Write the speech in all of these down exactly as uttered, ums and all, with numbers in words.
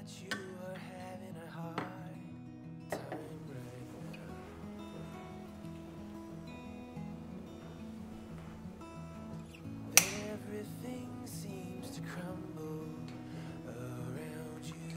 you are having a hard time right now. That everything seems to crumble around you.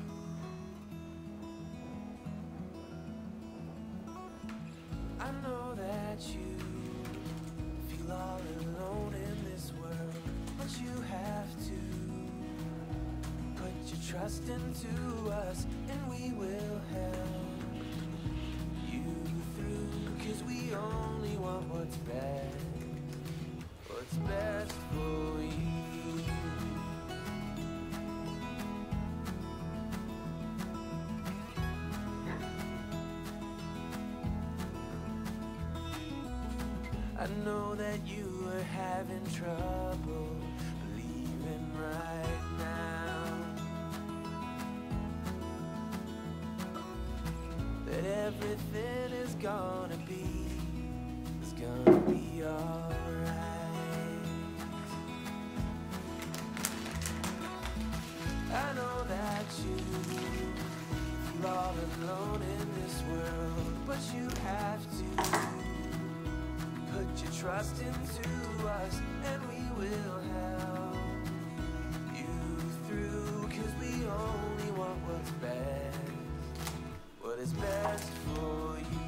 I know that you feel all alone in this world, but you have to put your trust into us, and we will help you through, 'cause we only want what's best, what's best for you. I know that you are having trouble believing right now that everything is gonna be, is gonna be alright. I know that you feel all alone in this world, but you have to put your trust into us, and we will help you through, 'cause we only want what's best, what is best for you.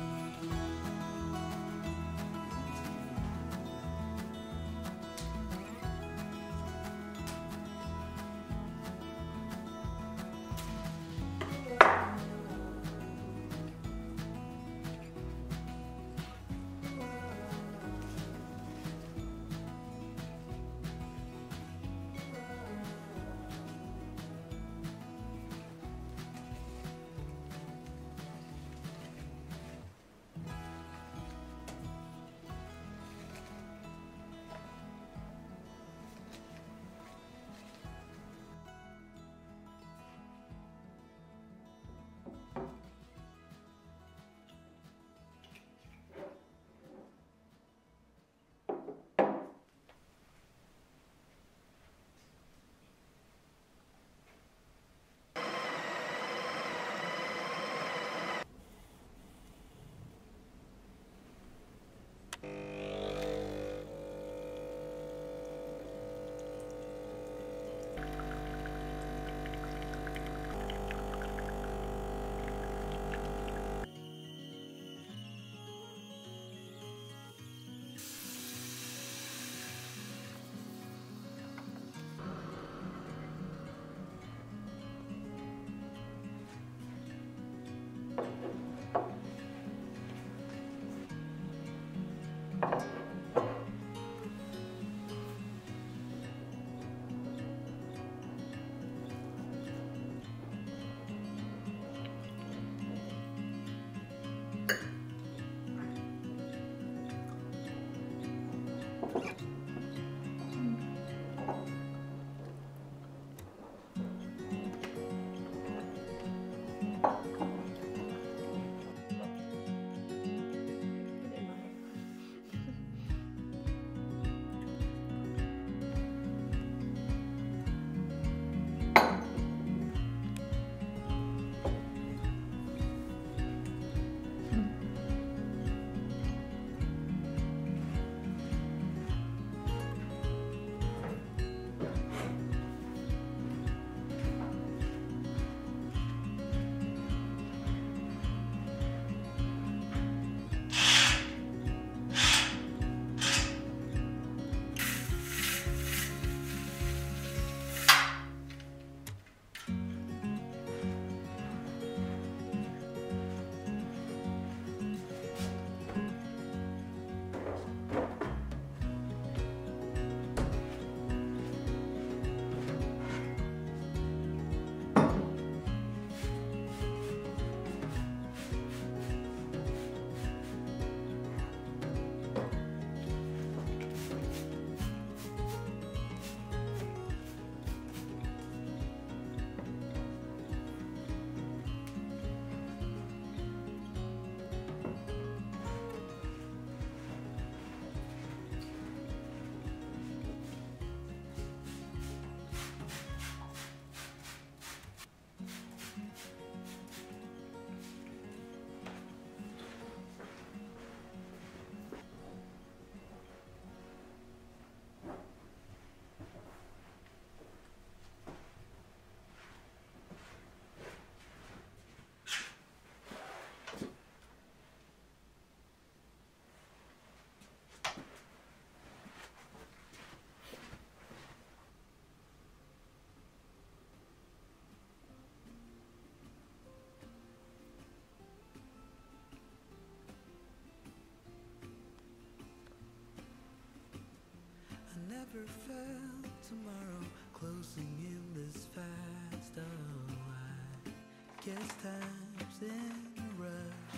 never felt tomorrow closing in this fast. Oh, I guess time's in a rush.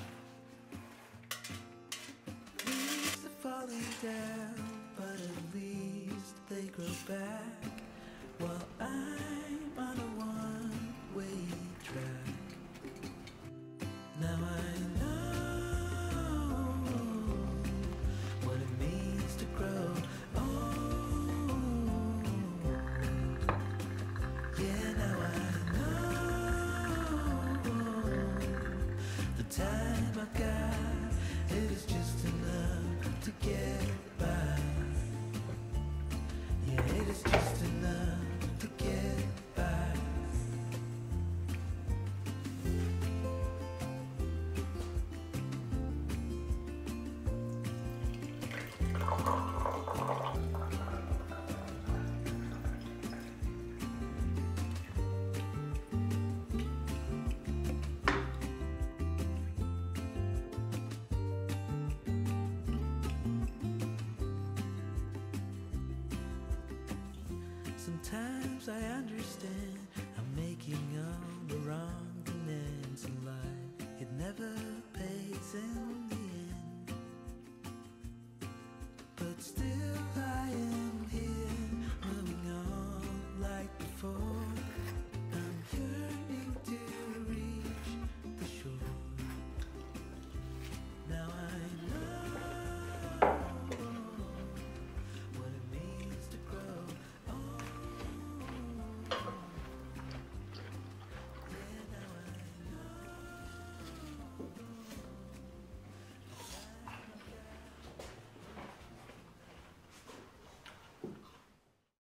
Leaves are falling down, but at least they grow back, while I'm on a one-way track. Now I know what it means to grow. Time I got, it is just enough to get by. Yeah, it is just enough to get by. Sometimes I understand I'm making all the wrong demands in life. It never pays in